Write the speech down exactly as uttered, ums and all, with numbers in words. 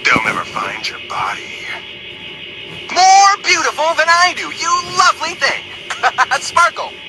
They'll never find your body. More beautiful than I do, you lovely thing. Sparkle.